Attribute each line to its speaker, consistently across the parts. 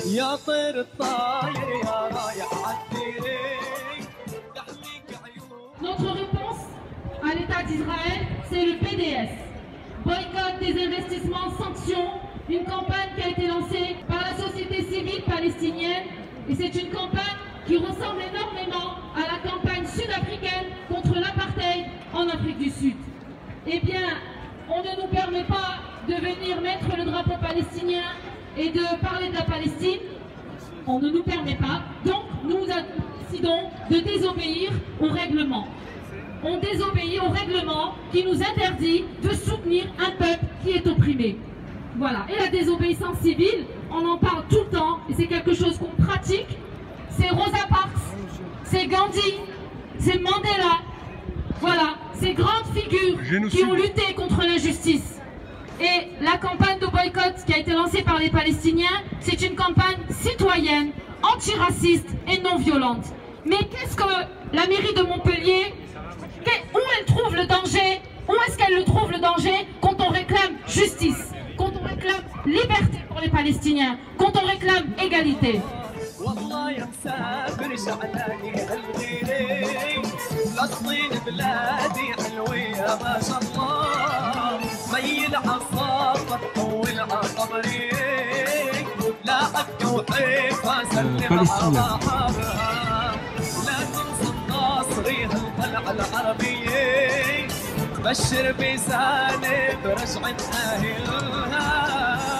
Speaker 1: يا طير الطاير يا رايح عالديري يحميك عيون.
Speaker 2: Notre réponse à l'État d'Israël, c'est le PDS. Boycott des investissements, sanctions, une campagne qui a été lancée par la société civile palestinienne. Et c'est une campagne qui ressemble énormément à la campagne sud-africaine contre l'apartheid en Afrique du Sud. Eh bien, on ne nous permet pas de venir mettre le drapeau palestinien et de parler de la Palestine. On ne nous permet pas. Donc, nous décidons de désobéir au règlement. On désobéit au règlement qui nous interdit de soutenir un peuple qui est opprimé. Voilà. Et la désobéissance civile, on en parle tout le temps et c'est quelque chose qu'on pratique. C'est Rosa Parks, c'est Gandhi, c'est Mandela. Voilà, ces grandes figures qui ont lutté contre l'injustice. Et la campagne de boycott qui a été lancée par les Palestiniens, c'est une campagne citoyenne, antiraciste et non violente. Mais qu'est-ce que la mairie de Montpellier, où elle trouve le danger, où est-ce qu'elle le trouve le danger quand on réclame justice, quand on réclame liberté pour les Palestiniens, quand on réclame égalité?
Speaker 1: والله يا مسافر شعلاني هالغيري فلسطين بلادي حلوة ما شاء الله ميل عالصافة طول عالقبري لا أبكي وحيفا سلم على بعضها لا تنسى الناصري هالقلعة العربية بشر بيساني برجعة أهلها.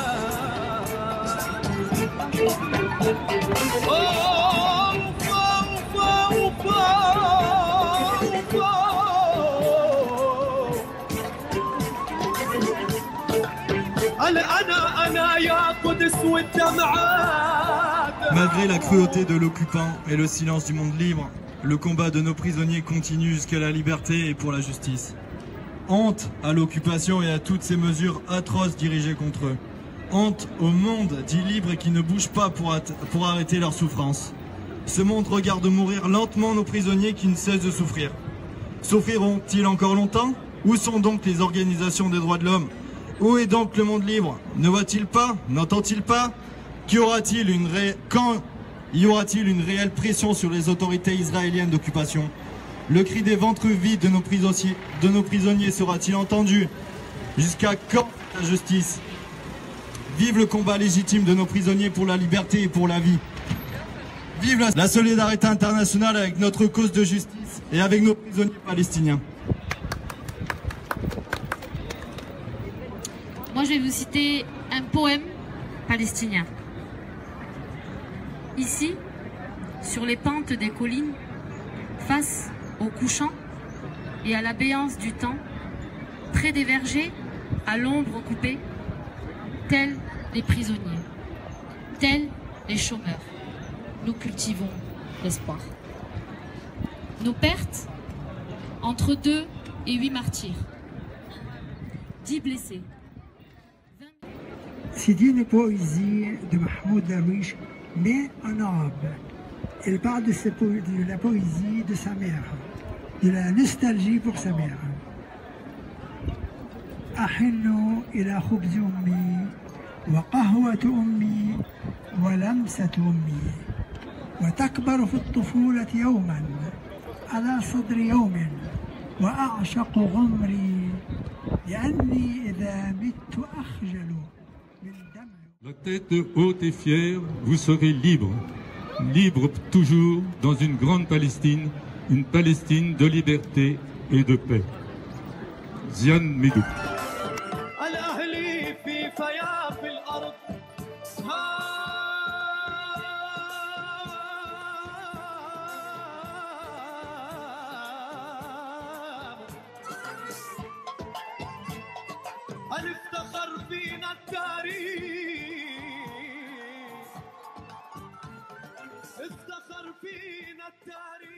Speaker 3: Malgré la cruauté de l'occupant et le silence du monde libre, le combat de nos prisonniers continue jusqu'à la liberté et pour la justice. Honte à l'occupation et à toutes ces mesures atroces dirigées contre eux. Honte au monde dit libre et qui ne bouge pas pour arrêter leur souffrance. Ce monde regarde mourir lentement nos prisonniers qui ne cessent de souffrir. Souffriront-ils encore longtemps? Où sont donc les organisations des droits de l'homme? Où est donc le monde libre? Ne voit-il pas? N'entend-il pas? Quand y aura-t-il une réelle pression sur les autorités israéliennes d'occupation? Le cri des ventres vides de nos prisonniers sera-t-il entendu? Jusqu'à quand la justice? Vive le combat légitime de nos prisonniers pour la liberté et pour la vie. Vive la solidarité internationale avec notre cause de justice et avec nos prisonniers palestiniens.
Speaker 2: Moi, je vais vous citer un poème palestinien. Ici, sur les pentes des collines, face au couchant et à la béance du temps, près des vergers, à l'ombre coupée, tels les prisonniers, tels les chômeurs, nous cultivons l'espoir. Nos pertes, entre 2 et 8 martyrs, 10 blessés.
Speaker 4: C'est une poésie de Mahmoud Darwish, mais en arabe. Elle parle de la poésie de sa mère, de la nostalgie pour sa mère. أحن إلى خبز أمي وقهوة أمي ولمسة أمي وتكبر في الطفولة يوما على صدر يوم وأعشق غمري لأني إذا مت أخجل من دمع.
Speaker 5: La tête haute et fière, vous serez libre, libre toujours dans une grande Palestine, une Palestine de liberté et de paix. Zian Medouk.
Speaker 1: افتخر فينا التاريخ افتخر فينا التاريخ